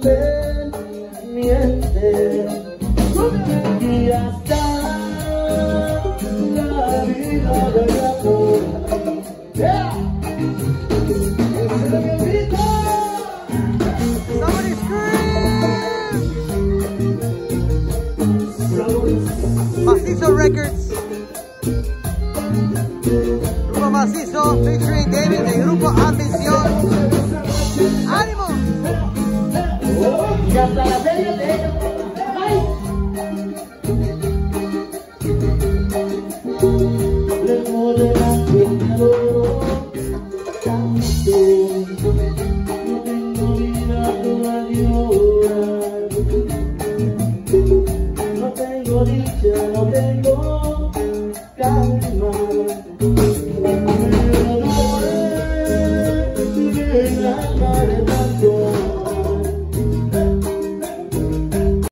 pendiente y hasta la vida vaya por ti. Yeah. Somebody scream! Macizo Records. Grupo Macizo featuring David del grupo Ambis.